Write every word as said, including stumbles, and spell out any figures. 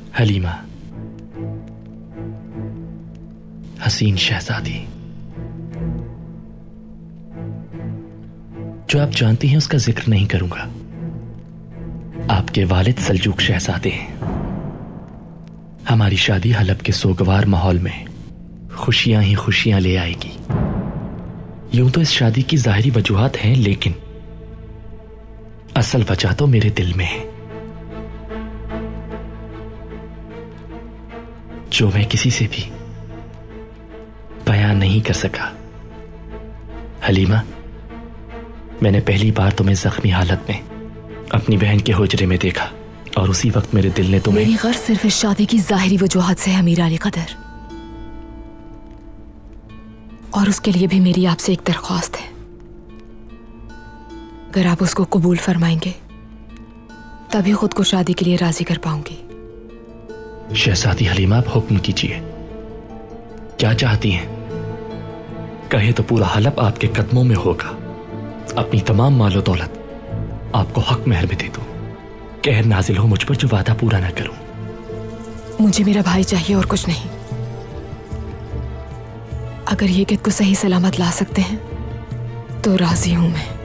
हलीमा, हसीन शहजादी, जो आप जानती हैं उसका जिक्र नहीं करूंगा। आपके वालिद सल्जूक शहजादे हैं। हमारी शादी हलब के सोगवार माहौल में खुशियां ही खुशियां ले आएगी। यूं तो इस शादी की जाहिरी वजूहात हैं, लेकिन असल वजह तो मेरे दिल में है, जो मैं किसी से भी बयान नहीं कर सका। हलीमा, मैंने पहली बार तुम्हें जख्मी हालत में अपनी बहन के हुजरे में देखा और उसी वक्त मेरे दिल ने तुम्हें। मेरी गर्ज सिर्फ इस शादी की जाहिरी वजूहात से है अमीर अली कदर, और उसके लिए भी मेरी आपसे एक दरख्वास्त है। अगर आप उसको कबूल फरमाएंगे तभी खुद को शादी के लिए राजी कर पाऊंगी। शहजादी हलीमा, आप हुक्म कीजिए, क्या चाहती हैं? कहे तो पूरा हलब आपके कदमों में होगा। अपनी तमाम मालो दौलत आपको हक महर में दे दूं। कहर नाजिल हो मुझ पर जो वादा पूरा ना करूं। मुझे मेरा भाई चाहिए और कुछ नहीं। अगर ये कित को सही सलामत ला सकते हैं तो राजी हूं मैं।